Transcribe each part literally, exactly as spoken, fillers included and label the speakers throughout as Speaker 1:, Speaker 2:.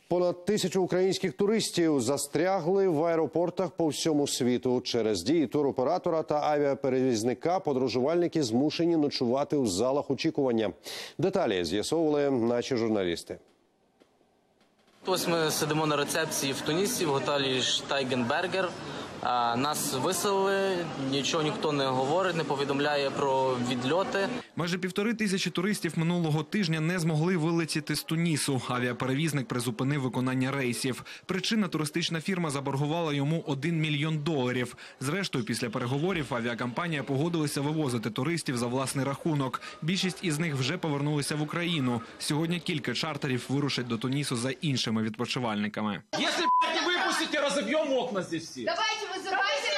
Speaker 1: Понад тисячу українських туристів застрягли в аеропортах по всьому світу. Через дії туроператора та авіаперевізника подорожувальники змушені ночувати у залах очікування. Деталі з'ясовували наші журналісти.
Speaker 2: Ось ми сидимо на рецепції в Тунісі, в готелі Штайгенбергер. Нас виселили, нічого ніхто не говорить, не повідомляє про відльоти.
Speaker 3: Майже півтори тисячі туристів минулого тижня не змогли вилетіти з Тунісу. Авіаперевізник призупинив виконання рейсів. Причина – туристична фірма заборгувала йому один мільйон доларів. Зрештою, після переговорів авіакомпанія погодилася вивозити туристів за власний рахунок. Більшість із них вже повернулися в Україну. Сьогодні кілька чартерів вирушать до Тунісу за іншими відпочивальниками.
Speaker 4: Якщо не випустите, розіб'ємо окна тут всі.
Speaker 5: Давайте визивайте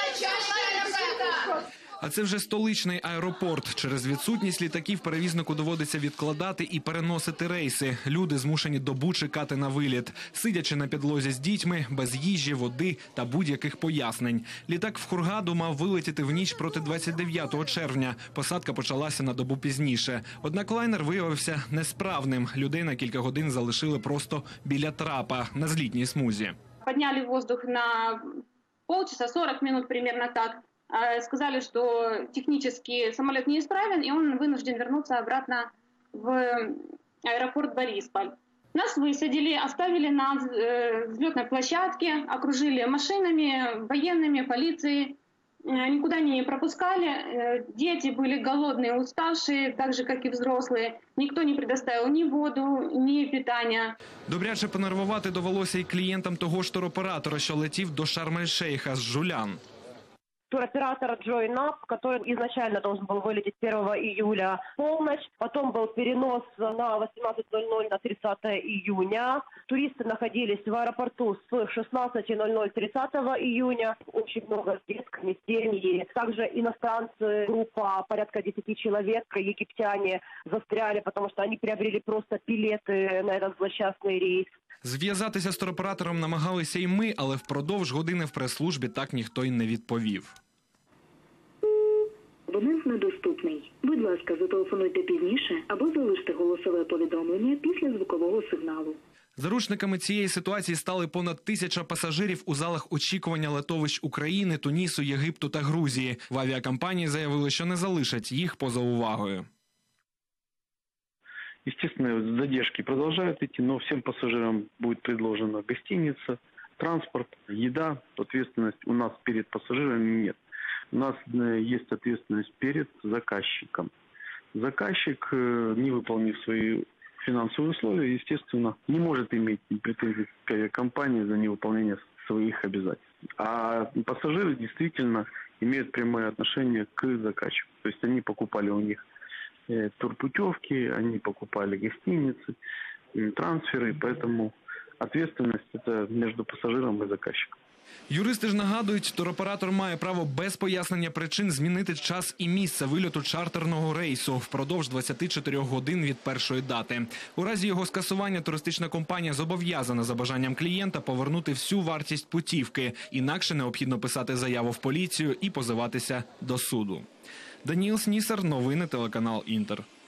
Speaker 5: начальника.
Speaker 3: А це вже столичний аеропорт. Через відсутність літаків перевізнику доводиться відкладати і переносити рейси. Люди змушені добу чекати на виліт. Сидячи на підлозі з дітьми, без їжі, води та будь-яких пояснень. Літак в Хургаду мав вилетіти в ніч проти двадцять дев'ятого червня. Посадка почалася на добу пізніше. Однак лайнер виявився несправним. Людей на кілька годин залишили просто біля трапа на злітній смузі.
Speaker 6: Підняли воздух на полчаса, сорок минут примерно так. Сказали, что технически самолет неисправен, и он вынужден вернуться обратно в аэропорт Борисполь. Нас высадили, оставили на взлетной площадке, окружили машинами, военными, полицией. Никуда не пропускали. Дети были голодные, уставшие, так же, как и взрослые. Никто не предоставил ни воду, ни питання.
Speaker 3: Добряче понервувати довелося і клієнтам того ж туроператора, що летів до Шарм-ель-Шейха з Жулян.
Speaker 7: Туроператора Join Up, который изначально должен был вылететь первого июля в полночь, потом был перенос на восемнадцать ноль ноль на тридцатое июня. Туристы находились в аэропорту с шестнадцати ноль ноль тридцатого июня. Очень много детских семей. Также иностранцы, группа порядка десяти человек, египтяне, застряли, потому что они приобрели просто билеты на этот злосчастный рейс.
Speaker 3: Зв'язатися з туроператором намагалися й ми, але впродовж години в прес-службі так ніхто й не відповів.
Speaker 8: Абонент недоступний. Будь ласка, зателефонуйте пізніше або залиште голосове повідомлення після звукового сигналу.
Speaker 3: Заручниками цієї ситуації стали понад тисяча пасажирів у залах очікування летовищ України, Тунісу, Єгипту та Грузії. В авіакомпанії заявили, що не залишать їх поза увагою.
Speaker 9: Естественно, задержки продолжают идти, но всем пассажирам будет предложена гостиница, транспорт, еда. Ответственность у нас перед пассажирами нет. У нас есть ответственность перед заказчиком. Заказчик, не выполнив свои финансовые условия, естественно, не может иметь претензий к авиакомпании за невыполнение своих обязательств. А пассажиры действительно имеют прямое отношение к заказчику. То есть они покупали у них турпутевки, они покупали гостиницы, трансферы, поэтому ответственность это между пассажиром и заказчиком.
Speaker 3: Юристи ж нагадують, туроператор має право без пояснення причин змінити час і місце вильоту чартерного рейсу впродовж двадцяти чотирьох годин від першої дати. У разі його скасування туристична компанія зобов'язана за бажанням клієнта повернути всю вартість путівки. Інакше необхідно писати заяву в поліцію і позиватися до суду. Даніл Снісар, новини телеканал Інтер.